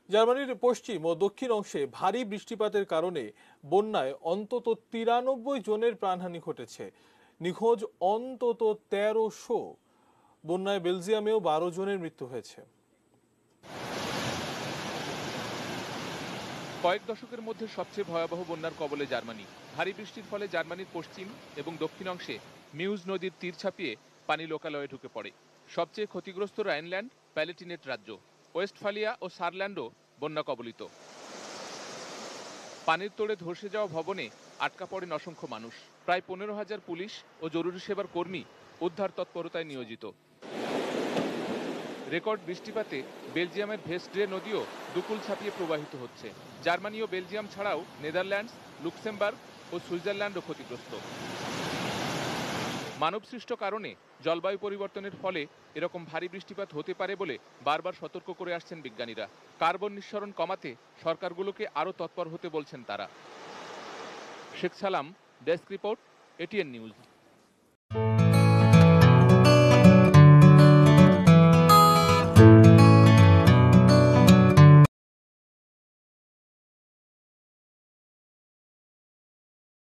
জার্মানির পশ্চিম ও দক্ষিণ অংশে ভারী বৃষ্টিপাতের কারণে বন্যায় অন্তত 93 জনের প্রাণহানি ঘটেছে। নিখোঁজ অন্তত 1300। বন্যায় বেলজিয়ামেও 12 জনের মৃত্যু হয়েছে। কয়েক দশকের মধ্যে সবচেয়ে ভয়াবহ বন্যার কবলে জার্মানি। ভারী বৃষ্টির ফলে জার্মানির পশ্চিম এবং দক্ষিণ অংশে মিউজ নদীর তীর ছাপিয়ে পানি লোকালয়ে ঢুকে পড়ে। সবচেয়ে ক্ষতিগ্রস্ত রাইনল্যান্ড প্যালেটিনেট রাজ্য। ওয়েস্টফালিয়া ও সারল্যান্ডও বন্যা কবলিত। পানির তোড়ে ধসে যাওয়া ভবনে আটকা পড়েন অসংখ্য মানুষ। প্রায় 15,000 পুলিশ ও জরুরি সেবার কর্মী উদ্ধার তৎপরতায় নিয়োজিত। রেকর্ড বৃষ্টিপাতে বেলজিয়ামের ভেস্ট্রে নদীও দুকুল ছাপিয়ে প্রবাহিত হচ্ছে। জার্মানি ও বেলজিয়াম ছাড়াও নেদারল্যান্ডস, লুক্সেমবার্গ ও সুইজারল্যান্ডও ক্ষতিগ্রস্ত। মানবসৃষ্ট কারণে জলবায়ু পরিবর্তনের ফলে এরকম ভারী বৃষ্টিপাত হতে পারে বলে বারবার সতর্ক করে আসছেন বিজ্ঞানীরা। কার্বন নিঃসরণ কমাতে সরকারগুলোকে আরও তৎপর হতে বলছেন তারা। শেখ সালাম, ডেস্ক রিপোর্ট, এটিএন নিউজ।